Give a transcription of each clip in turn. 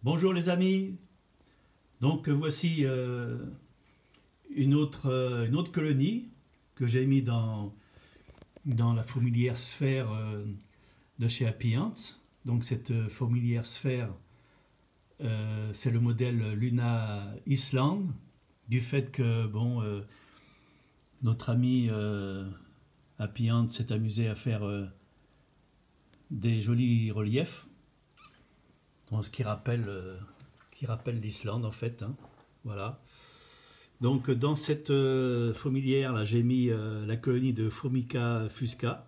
Bonjour les amis, donc voici une autre colonie que j'ai mis dans la fourmilière sphère de chez Happy Ants. Donc cette fourmilière sphère, c'est le modèle Luna Island, du fait que notre ami Happy Ants s'est amusé à faire des jolis reliefs. Donc, ce qui rappelle l'Islande en fait, hein. Voilà. Donc dans cette fourmilière là, j'ai mis la colonie de Formica fusca,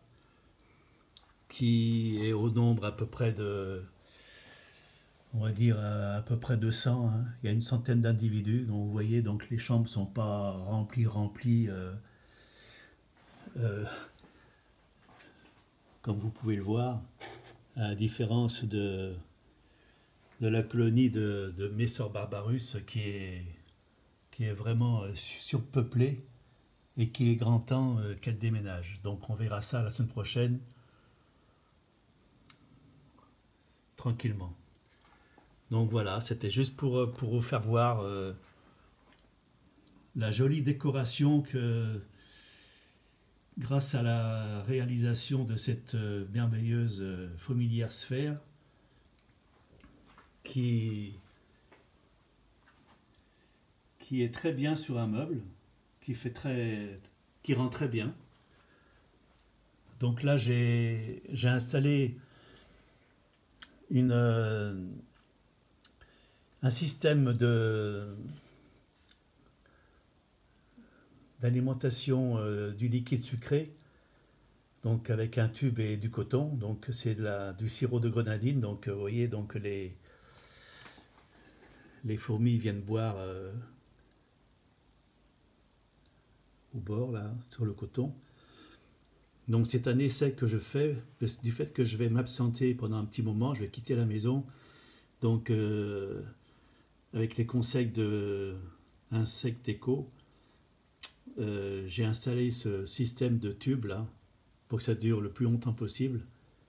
qui est au nombre à peu près de, on va dire à peu près 200, hein. Il y a une centaine d'individus. Donc vous voyez, donc les chambres sont pas remplies euh, comme vous pouvez le voir, à la différence de la colonie de Messor Barbarus qui est vraiment surpeuplée et qu'il est grand temps qu'elle déménage. Donc on verra ça la semaine prochaine, tranquillement. Donc voilà, c'était juste pour vous faire voir la jolie décoration que, grâce à la réalisation de cette merveilleuse fourmilière sphère, qui est très bien sur un meuble, qui rend très bien. Donc là, j'ai installé un système d'alimentation du liquide sucré, donc avec un tube et du coton. Donc c'est du sirop de grenadine. Donc vous voyez, donc les fourmis viennent boire au bord là, sur le coton. Donc c'est un essai que je fais du fait que je vais m'absenter pendant un petit moment, je vais quitter la maison. Donc avec les conseils de Insect Eco, j'ai installé ce système de tube là pour que ça dure le plus longtemps possible,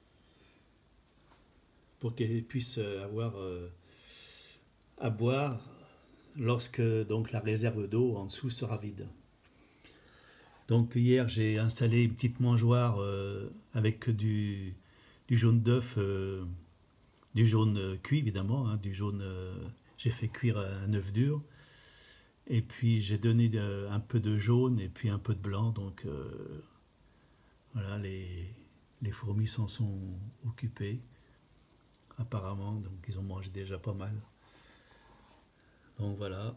pour qu'elles puissent avoir à boire lorsque donc la réserve d'eau en dessous sera vide. Donc hier j'ai installé une petite mangeoire avec du jaune d'œuf, du jaune cuit évidemment, hein, du jaune. J'ai fait cuire un œuf dur, et puis j'ai donné un peu de jaune et puis un peu de blanc. Donc voilà, les fourmis s'en sont occupées apparemment, donc ils ont mangé déjà pas mal. Donc voilà.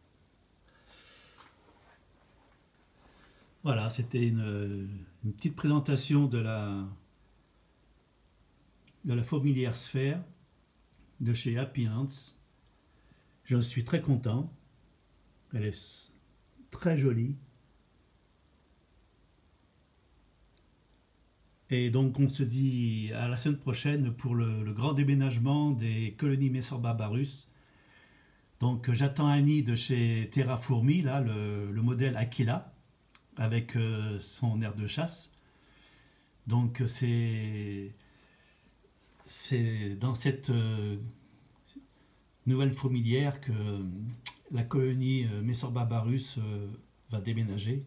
Voilà, c'était une petite présentation de la fourmilière sphère de chez Happy Ants. Je suis très content. Elle est très jolie. Et donc on se dit à la semaine prochaine pour le grand déménagement des colonies Messor Barbarus. Donc j'attends un nid de chez Terra Fourmi, là, le modèle Aquila, avec son aire de chasse. Donc c'est dans cette nouvelle fourmilière que la colonie Messor Barbarus va déménager.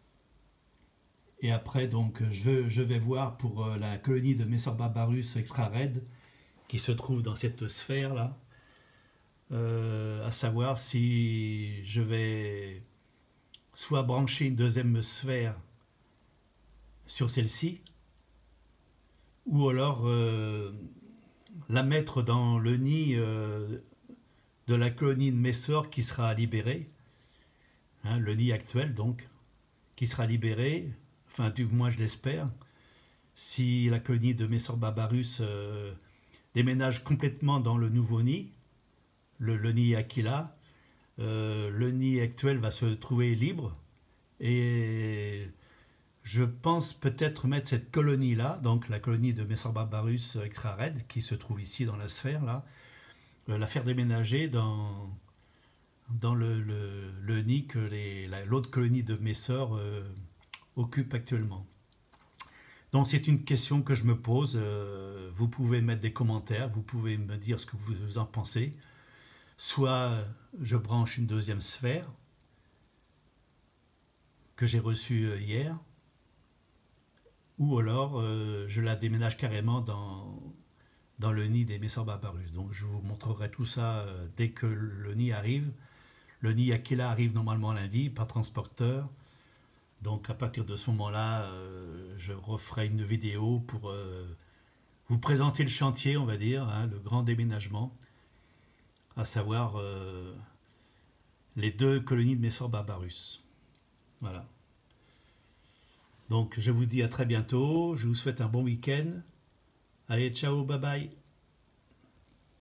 Et après, donc, je vais voir pour la colonie de Messor Barbarus Extra Red, qui se trouve dans cette sphère-là, à savoir si je vais soit brancher une deuxième sphère sur celle-ci, ou alors la mettre dans le nid de la colonie de Messor qui sera libérée, hein, le nid actuel donc, qui sera libéré, enfin du moins je l'espère, si la colonie de Messor Barbarus déménage complètement dans le nouveau nid, le nid Aquila. Le nid actuel va se trouver libre, et je pense peut-être mettre cette colonie là, donc la colonie de Messor Barbarus Extra Red qui se trouve ici dans la sphère là, la faire déménager dans le nid que l'autre colonie de Messor occupe actuellement. Donc c'est une question que je me pose. Vous pouvez mettre des commentaires, vous pouvez me dire ce que vous en pensez. Soit je branche une deuxième sphère que j'ai reçue hier, ou alors je la déménage carrément dans le nid des Messorbabarus. Donc je vous montrerai tout ça dès que le nid arrive. Le nid Aquila arrive normalement lundi par transporteur. Donc à partir de ce moment-là, je referai une vidéo pour vous présenter le chantier, on va dire, hein, le grand déménagement, à savoir les 2 colonies de Messorbabarus. Voilà. Donc je vous dis à très bientôt, je vous souhaite un bon week-end. Allez, ciao, bye bye.